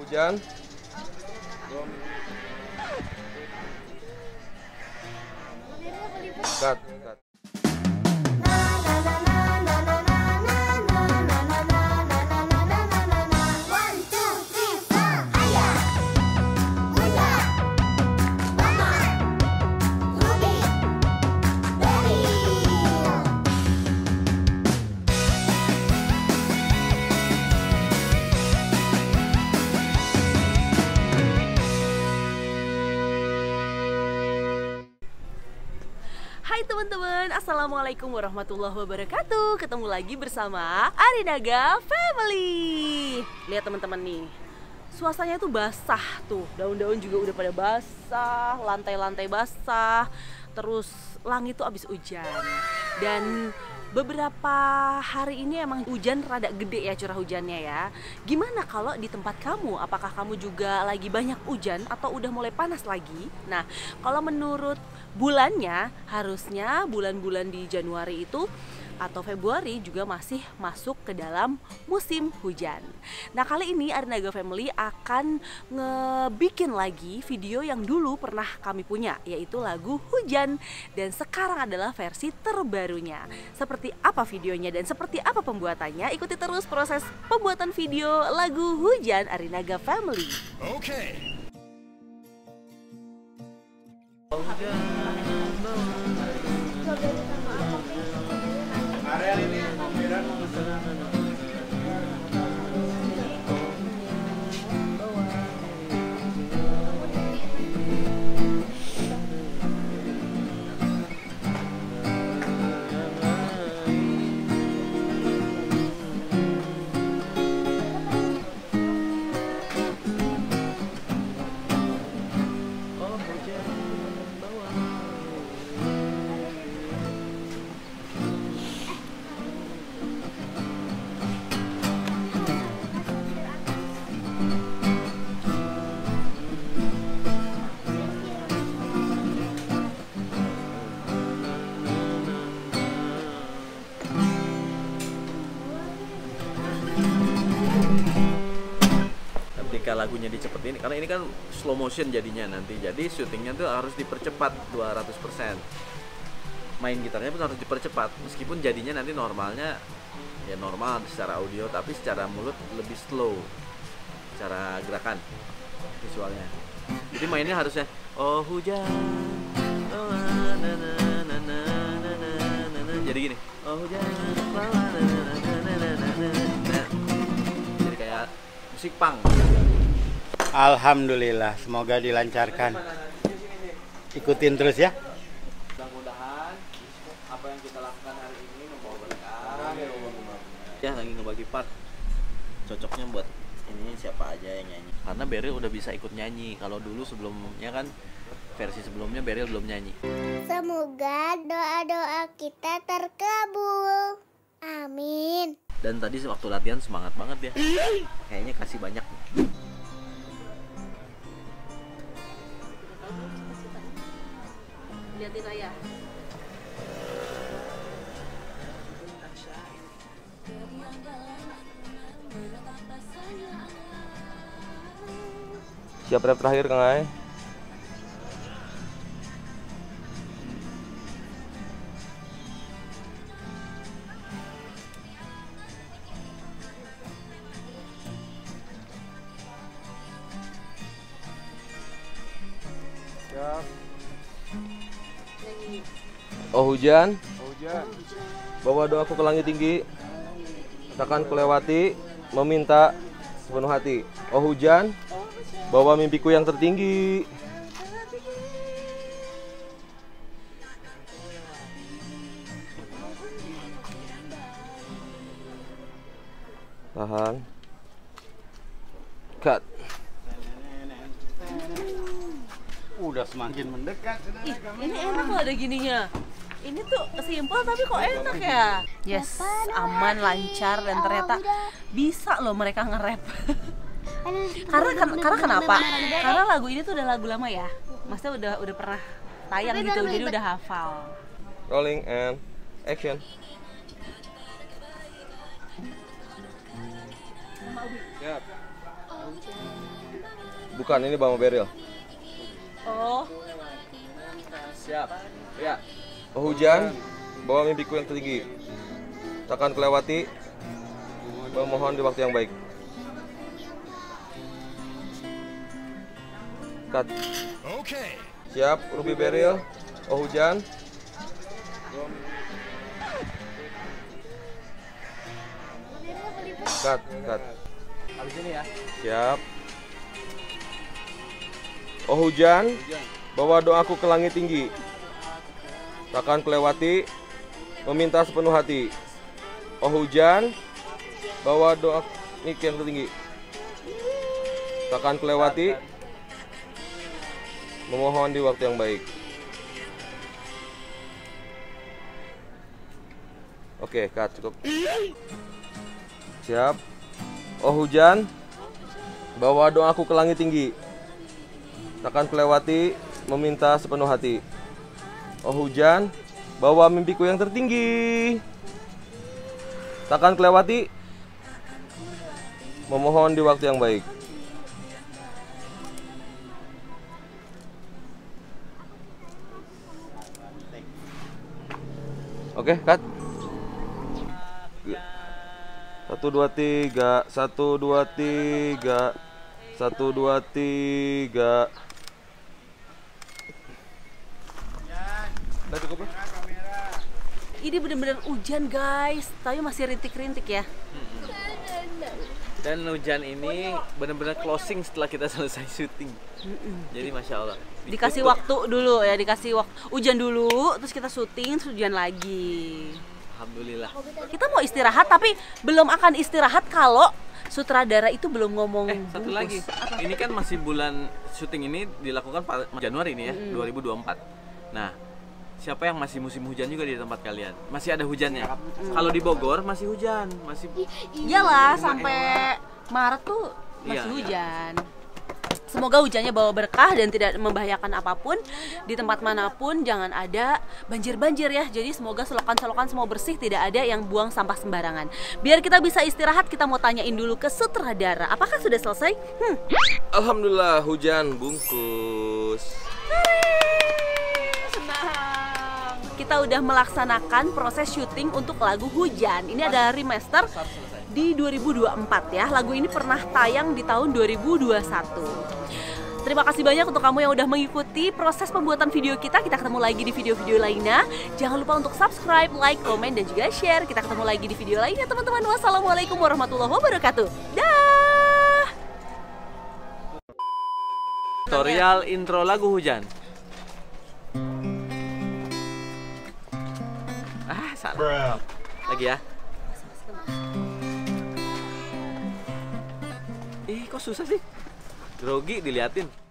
hujan. Cut. Hai teman-teman, assalamualaikum warahmatullahi wabarakatuh. Ketemu lagi bersama Arinaga Family. Lihat teman-teman nih, suasananya tuh basah tuh, daun-daun juga udah pada basah, lantai-lantai basah, terus langit tuh abis hujan. Dan beberapa hari ini emang hujan rada gede ya curah hujannya ya. Gimana kalau di tempat kamu? Apakah kamu juga lagi banyak hujan atau udah mulai panas lagi? Nah, kalau menurut bulannya, harusnya bulan-bulan di Januari itu atau Februari juga masih masuk ke dalam musim hujan. Nah, kali ini Arinaga Family akan ngebikin lagi video yang dulu pernah kami punya, yaitu lagu Hujan. Dan sekarang adalah versi terbarunya. Seperti apa videonya dan seperti apa pembuatannya? Ikuti terus proses pembuatan video lagu Hujan Arinaga Family. Oke. Area ini pembiran ketika lagunya dicepetin, karena ini kan slow motion jadinya nanti, jadi syutingnya tuh harus dipercepat 200%. Main gitarnya pun harus dipercepat, meskipun jadinya nanti normalnya ya normal secara audio, tapi secara mulut lebih slow secara gerakan visualnya. Jadi mainnya harusnya oh hujan, oh, na, na, na, na, na, na, na. Jadi gini, oh hujan, na, na, na, na, na, na, na. Jadi kayak musik punk. Alhamdulillah, semoga dilancarkan. Ikutin terus ya. Mudah-mudahan apa yang kita lakukan hari ini membawa berkah. Ya, lagi ngebagi part. Cocoknya buat ini siapa aja yang nyanyi. Karena Beryl udah bisa ikut nyanyi. Kalau dulu sebelumnya kan versi sebelumnya Beryl belum nyanyi. Semoga doa-doa kita terkabul. Amin. Dan tadi waktu latihan semangat banget ya. Kayaknya kasih banyak. Liatin ayah. Siap rap terakhir Kang Ai. Siap. Oh hujan, bawa doaku ke langit tinggi, takkan kulewati, meminta sepenuh hati. Oh hujan, bawa mimpiku yang tertinggi. Tahan. Cut. Udah semakin mendekat. Ih, ini enak loh ada gininya. Ini tuh simpel tapi kok enak ya. Yes, aman, lancar, dan ternyata bisa loh mereka nge-rap. Karena kenapa? Karena lagu ini tuh udah lagu lama ya. Maksudnya udah pernah tayang gitu, jadi udah hafal. Rolling and action. Siap. Bukan, ini Mama Beril. Oh, Siap. Ya. Oh hujan, bawa mimpiku yang tertinggi. Takkan kelewati, memohon di waktu yang baik. Cut. Siap, Ruby Beril. Oh hujan. Cut. Habis ini ya. Siap. Oh hujan, bawa doaku ke langit tinggi. Takkan kelewati, meminta sepenuh hati. Oh hujan, bawa doa yang tertinggi. Takkan kelewati, memohon di waktu yang baik. Oke, cut, cukup. Siap. Oh hujan, bawa doaku ke langit tinggi. Takkan kelewati, meminta sepenuh hati. Oh hujan, bawa mimpiku yang tertinggi. Takkan kelewati, memohon di waktu yang baik. Oke, cut. 1 2 3, 1 2 3, 1 2 3. Udah cukup lah. ini bener-bener hujan guys, tapi masih rintik-rintik ya. Dan hujan ini benar-benar closing setelah kita selesai syuting. Jadi masya Allah. Dikasih Ditutup. waktu dulu ya, dikasih waktu hujan dulu, terus kita syuting, terus hujan lagi. Alhamdulillah. Kita mau istirahat tapi belum akan istirahat kalau sutradara itu belum ngomong. Satu bungkus. lagi. Ini kan masih bulan syuting ini dilakukan Januari ini ya, 2024. Nah, siapa yang masih musim hujan juga di tempat kalian? Masih ada hujannya. Kalau di Bogor masih hujan, masih Iyalah, sampai Maret tuh masih Iya. hujan. Semoga hujannya bawa berkah dan tidak membahayakan apapun di tempat manapun. Jangan ada banjir-banjir ya. Jadi semoga selokan-selokan semua bersih, tidak ada yang buang sampah sembarangan. Biar kita bisa istirahat, kita mau tanyain dulu ke sutradara. Apakah sudah selesai? Alhamdulillah, hujan bungkus. Senang. Kita udah melaksanakan proses syuting untuk lagu Hujan. Ini adalah remaster di 2024 ya. Lagu ini pernah tayang di tahun 2021. Terima kasih banyak untuk kamu yang udah mengikuti proses pembuatan video kita. Kita ketemu lagi di video-video lainnya. Jangan lupa untuk subscribe, like, komen, dan juga share. Kita ketemu lagi di video lainnya teman-teman. Wassalamualaikum warahmatullahi wabarakatuh. Dah. tutorial intro lagu Hujan. Salah. Lagi ya. Kok susah sih? Grogi diliatin.